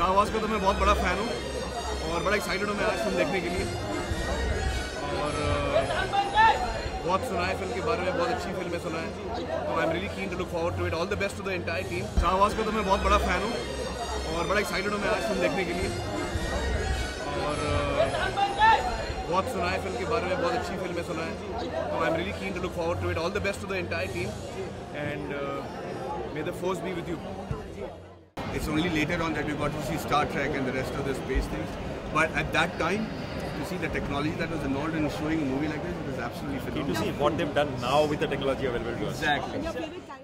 शाहबाज का तो मैं बहुत बड़ा फ़ैन हूँ और बड़ा एक्साइटेड हूँ मैं आज फिल्म देखने के लिए। और बहुत सुना है फिल्म के बारे में, बहुत अच्छी फिल्म है सुना है, तो I am really keen to look forward to it. All the best to the entire team. Shahbaz का तो मैं बहुत बड़ा फ़ैन हूँ और बड़ा एक्साइटेड हूँ मैं आज फिल्म देखने के लिए। और बहुत सुना है फिल्म के बारे में, बहुत अच्छी फिल्म है सुना है, तो I am really keen to look forward to it. All the best to the entire team and may the force be with you. It's only later on that we got to see Star Trek and the rest of the space things. But at that time, to see the technology that was involved in showing a movie like this, it was absolutely phenomenal. To see what they've done now with the technology available to us. Exactly.